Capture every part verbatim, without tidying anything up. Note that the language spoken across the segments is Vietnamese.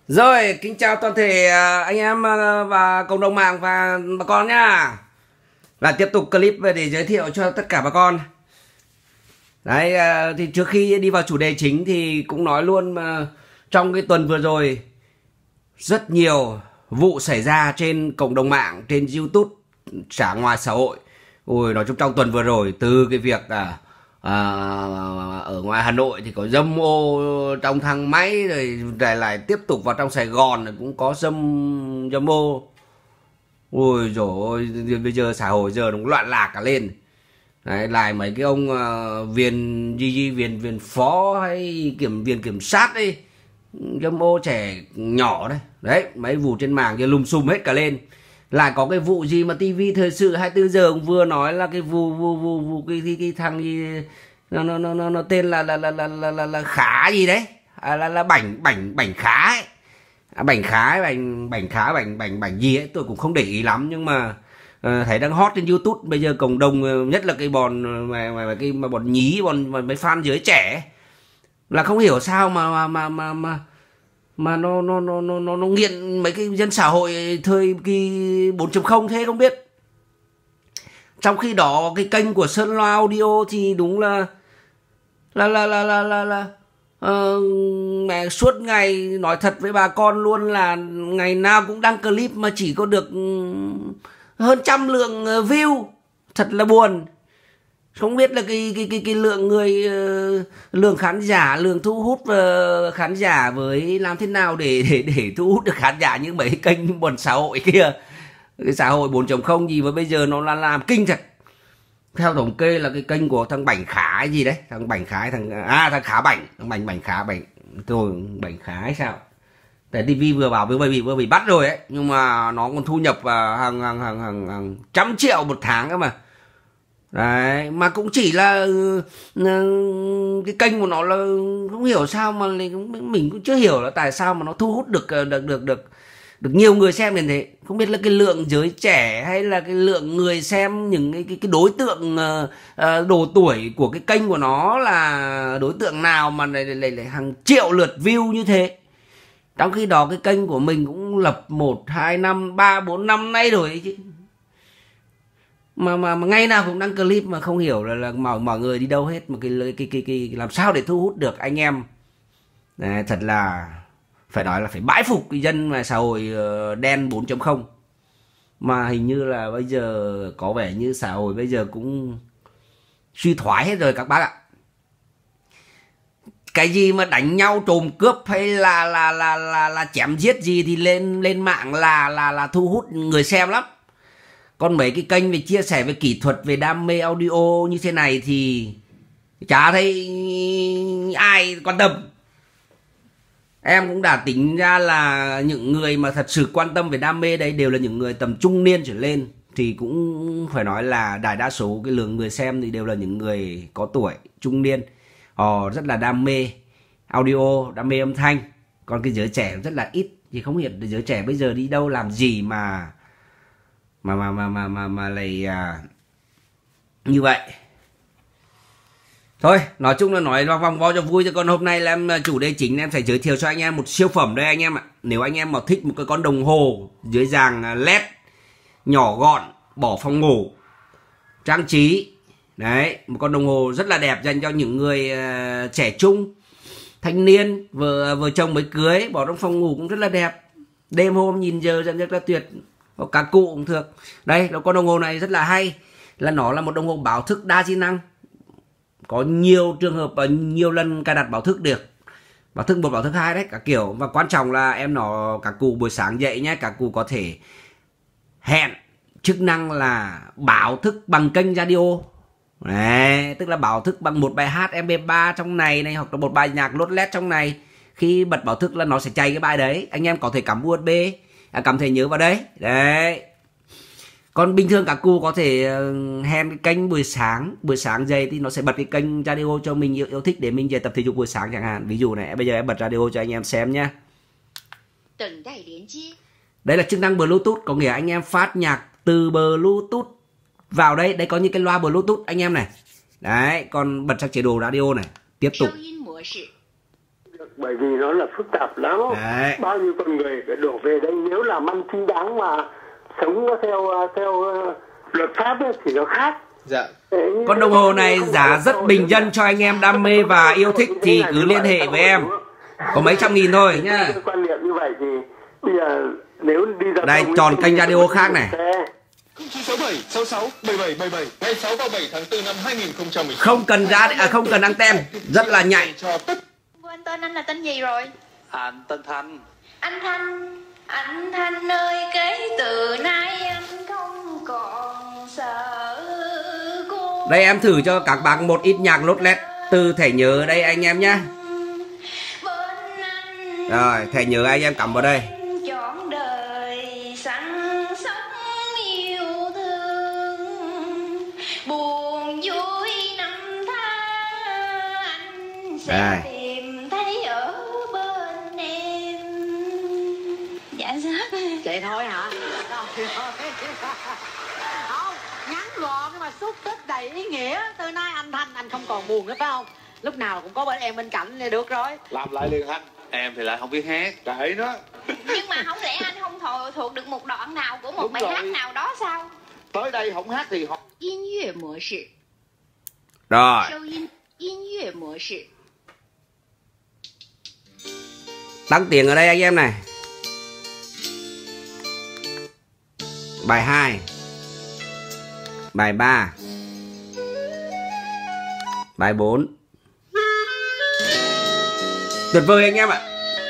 Rồi, kính chào toàn thể à, anh em à, và cộng đồng mạng và bà con nhá. Và tiếp tục clip để giới thiệu cho tất cả bà con. Đấy, à, thì trước khi đi vào chủ đề chính thì cũng nói luôn mà trong cái tuần vừa rồi rất nhiều vụ xảy ra trên cộng đồng mạng, trên YouTube, cả ngoài xã hội. Ôi, nói chung trong tuần vừa rồi từ cái việc à, à, ở ngoài Hà Nội thì có dâm ô trong thang máy, rồi lại lại tiếp tục vào trong Sài Gòn cũng có dâm dâm ô. Ôi dồi ôi, bây giờ xã hội giờ nó loạn lạc cả lên. Đấy, lại mấy cái ông uh, viện gì gì viện viện phó hay kiểm viện kiểm sát ấy dâm ô trẻ nhỏ đấy. Đấy, mấy vụ trên mạng kia lùm xùm hết cả lên. Lại có cái vụ gì mà tivi thời sự hai mươi tư giờ cũng vừa nói là cái vụ vụ vụ, vụ cái, cái, cái thằng gì nó nó nó nó, nó tên là là là là là, là, là Khá gì đấy, à, là là bảnh bảnh bảnh Khá ấy. À, bảnh Khá bảnh bảnh Khá bảnh bảnh bảnh gì ấy tôi cũng không để ý lắm, nhưng mà uh, thấy đang hot trên YouTube bây giờ. Cộng đồng nhất là cái bọn mà, mà, mà cái mà bọn nhí, bọn mấy fan giới trẻ là không hiểu sao mà mà mà mà, mà mà nó nó nó nó nó nó nghiện mấy cái dân xã hội thời kỳ bốn chấm không thế không biết. Trong khi đó cái kênh của Sơn Loa Audio thì đúng là là là là là là, là uh, mẹ suốt ngày nói thật với bà con luôn là ngày nào cũng đăng clip mà chỉ có được hơn trăm lượng view, thật là buồn. Không biết là cái cái cái cái lượng người uh, lượng khán giả, lượng thu hút uh, khán giả với làm thế nào để để để thu hút được khán giả như mấy kênh buồn xã hội kia. Cái xã hội bốn chấm không gì mà bây giờ nó là làm kinh thật. Theo thống kê là cái kênh của thằng Bảnh Khá hay gì đấy, thằng Bảnh Khá thằng à thằng Khá Bảnh, thằng Bảnh Bảnh Khá Bảnh tôi Bảnh Khá hay sao? Tại tivi vừa bảo vừa bị vừa bị bắt rồi ấy, nhưng mà nó còn thu nhập vào hàng hàng hàng hàng, hàng trăm triệu một tháng cơ mà. Đấy, mà cũng chỉ là cái kênh của nó là không hiểu sao mà mình cũng chưa hiểu là tại sao mà nó thu hút được được được được được nhiều người xem đến thế. Không biết là cái lượng giới trẻ hay là cái lượng người xem, những cái cái, cái đối tượng uh, độ tuổi của cái kênh của nó là đối tượng nào mà lại, lại, lại hàng triệu lượt view như thế. Trong khi đó cái kênh của mình cũng lập một hai năm ba bốn năm nay rồi ấy chứ. Mà, mà mà ngày nào cũng đăng clip mà không hiểu là, là mọi mọi người đi đâu hết, mà cái, cái cái cái, cái làm sao để thu hút được anh em. Đấy, thật là phải nói là phải bãi phục cái dân mà xã hội đen bốn chấm không. Mà hình như là bây giờ có vẻ như xã hội bây giờ cũng suy thoái hết rồi các bác ạ. Cái gì mà đánh nhau trộm cướp hay là là là là, là chém giết gì thì lên lên mạng là là là thu hút người xem lắm. Còn mấy cái kênh về chia sẻ về kỹ thuật, về đam mê audio như thế này thì chả thấy ai quan tâm. Em cũng đã tính ra là những người mà thật sự quan tâm về đam mê đấy đều là những người tầm trung niên trở lên. Thì cũng phải nói là đại đa số cái lượng người xem thì đều là những người có tuổi, trung niên. Họ rất là đam mê audio, đam mê âm thanh. Còn cái giới trẻ rất là ít. Thì không hiểu giới trẻ bây giờ đi đâu làm gì mà mà mà mà mà mà, mà lại à, như vậy. Thôi, nói chung là nói vòng vo cho vui, cho con hôm nay là em chủ đề chính em phải giới thiệu cho anh em một siêu phẩm đây anh em ạ. Nếu anh em mà thích một cái con đồng hồ dưới dàn led nhỏ gọn, bỏ phòng ngủ, trang trí, đấy, một con đồng hồ rất là đẹp dành cho những người uh, trẻ trung, thanh niên, vợ vợ chồng mới cưới, bỏ trong phòng ngủ cũng rất là đẹp. Đêm hôm nhìn giờ rất là tuyệt. Cả cụ cũng được. Đây, con đồng hồ này rất là hay, là nó là một đồng hồ báo thức đa chức năng. Có nhiều trường hợp và nhiều lần cài đặt báo thức được. Báo thức một, báo thức hai đấy, cả kiểu. Và quan trọng là em nó cả cụ buổi sáng dậy nhé, cả cụ có thể hẹn chức năng là báo thức bằng kênh radio. Đấy, tức là báo thức bằng một bài hát em pê ba trong này này, hoặc là một bài nhạc lốt lét trong này. Khi bật báo thức là nó sẽ chạy cái bài đấy. Anh em có thể cắm u ét bê, à, cảm thấy nhớ vào đấy. Đấy. Còn bình thường các cụ có thể uh, hẹn cái kênh buổi sáng, buổi sáng dậy thì nó sẽ bật cái kênh radio cho mình yêu, yêu thích để mình về tập thể dục buổi sáng chẳng hạn. Ví dụ này, bây giờ em bật radio cho anh em xem nhé. Đây là chức năng Bluetooth, có nghĩa anh em phát nhạc từ Bluetooth vào đây. Đây có những cái loa Bluetooth anh em này. Đấy, còn bật sang chế độ radio này, tiếp tục. bởi vì nó là phức tạp lắm. Đấy. Bao nhiêu con người phải đổ về đây, nếu làm ăn chính đáng mà sống theo theo uh, luật pháp ấy, thì nó khác. Dạ. Đấy, con đồng hồ này giá rất bình dân, cho anh em đam mê và yêu thích thì cứ liên hệ với em, có mấy trăm nghìn thôi nhá. Quan niệm như vậy thì bây giờ nếu đi ra đây tròn kênh radio khác này. chín sáu bảy sáu sáu bảy bảy bảy bảy ngày sáu và bảy tháng tư năm hai nghìn không trăm mười chín. Không cần ra à, không cần anten, rất là nhạy. Quên tên anh là tên gì rồi? Anh tên Thanh. Anh Thanh, anh Thanh ơi, kể từ nay anh không còn sợ cô. Đây em thử cho các bạn một ít nhạc lốt lét từ thẻ nhớ đây anh em nhé. Rồi thẻ nhớ anh em cắm vào đây. Chọn đời săn sóc yêu thương, buồn vui năm tháng anh sẽ đây. tìm thấy ở bên em. Dạ sao? Vậy thôi hả? Không, ngắn gọn nhưng mà xúc tích đầy ý nghĩa. Từ nay anh Thanh anh không còn buồn nữa phải không? Lúc nào cũng có bên em bên cạnh thì được rồi. Làm lại liền Thanh. Em thì lại không biết hát. Kệ nó. Nhưng mà không lẽ anh không thọ, thuộc được một đoạn nào của một Đúng bài rồi. hát nào đó sao? Tới đây không hát thì học. 音乐模式 Rồi 收音音乐模式 tăng tiếng ở đây anh em này. Bài hai, bài ba, bài bốn. Tuyệt vời anh em ạ.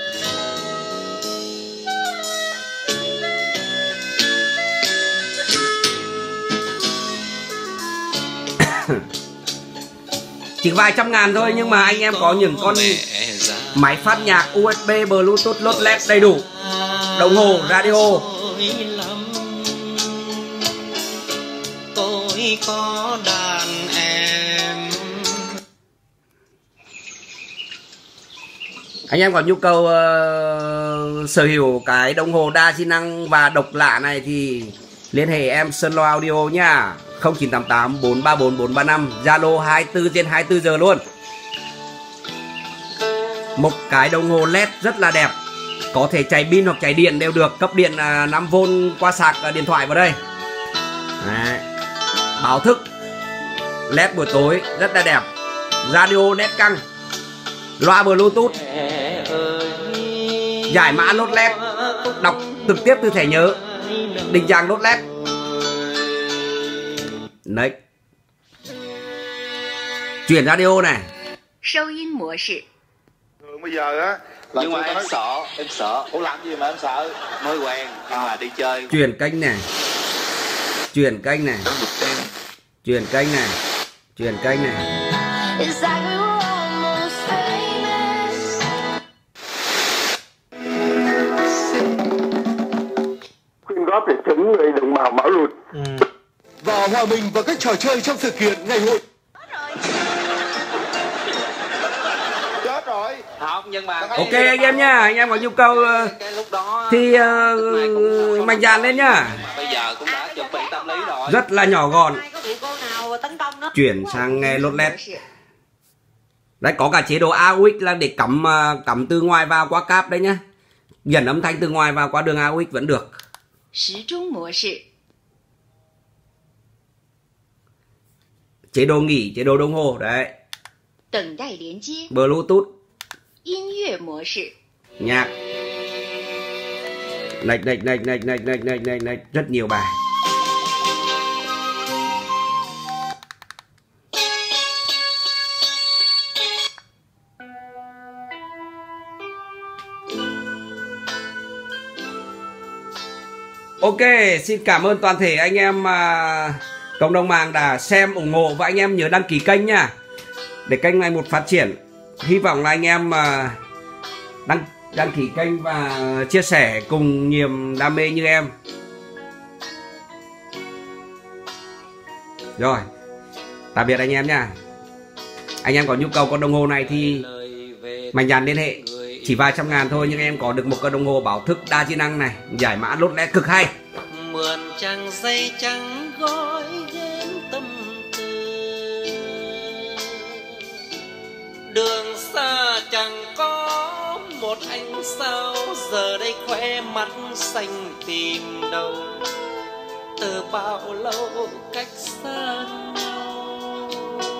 Chỉ vài trăm ngàn thôi, nhưng mà anh em có những con máy phát nhạc u ét bê, Bluetooth, lốt lét đầy đủ, đồng hồ, radio. Tôi có đàn em. Anh em có nhu cầu uh, sở hữu cái đồng hồ đa chức năng và độc lạ này thì liên hệ em Sơn Lo Audio nha. Không chín tám tám bốn ba bốn bốn ba năm, Zalo hai mươi tư trên hai mươi tư giờ luôn. Một cái đồng hồ led rất là đẹp, có thể chạy pin hoặc chạy điện đều được, cấp điện uh, năm vôn qua sạc uh, điện thoại vào đây. Đấy. Báo thức led buổi tối rất là đẹp, radio nét căng, loa Bluetooth, giải mã lốt led, đọc trực tiếp từ thẻ nhớ, định dạng lốt led. Đấy. Chuyển radio này. 收音模式 Bây giờ á là nhưng mà em nói... sợ, em sợ. Ủa làm gì mà em sợ? Mới quen nhưng mà đi chơi. Chuyển kênh này. Chuyển kênh này. Chuyển kênh này. Chuyển kênh này. It's like we were almost famous. Quyên góp để chống người đồng bào bão lụt. Ừ. Và hòa mình vào các trò chơi trong sự kiện ngày hội. Chết rồi. Không, nhưng mà Ok anh em nha, anh em có nhu cầu cái lúc đó thì uh, mạnh dạn lên nhá. bây giờ cũng đã chuẩn bị tâm lý rồi. Rất là nhỏ gọn. Có bị cô nào tấn công đó. Chuyển sang nghe lốt led. Đấy, có cả chế độ a u ích là để cắm cắm từ ngoài vào qua cáp đấy nhá. Dẫn âm thanh từ ngoài vào qua đường a u ích vẫn được. 时钟模式 Chế độ nghỉ, chế độ đồng hồ đấy. 等待连接 Bluetooth, 音乐模式 nhạc. Nạch nạch nạch nạch nạch nạch nạch nạch nạch rất nhiều bài. Ok, xin cảm ơn toàn thể anh em uh, cộng đồng mạng đã xem, ủng hộ, và anh em nhớ đăng ký kênh nha, để kênh ngày một phát triển. Hy vọng là anh em uh, đăng đăng ký kênh và chia sẻ cùng niềm đam mê như em. Rồi, tạm biệt anh em nha. Anh em có nhu cầu con đồng hồ này thì mạnh dạn liên hệ. Chỉ vài trăm ngàn thôi nhưng em có được một con đồng hồ báo thức đa chức năng này, giải mã lốt lét cực hay. Mượn trang giấy trắng gói ghém tâm tư, đường xa chẳng có một anh sao giờ đây khoe mắt xanh tìm đâu, từ bao lâu cách xa nhau.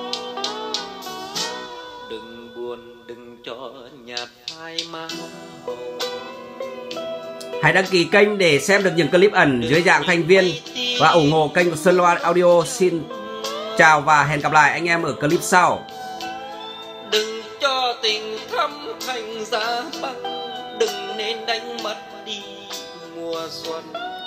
Đừng buồn đừng cho nhạt phai má hồng. Hãy đăng ký kênh để xem được những clip ẩn dưới dạng thành viên và ủng hộ kênh của Sơn Loan Audio. Xin chào và hẹn gặp lại anh em ở clip sau. Đừng cho tình thắm thành giá băng, đừng nên đánh mất đi mùa xuân.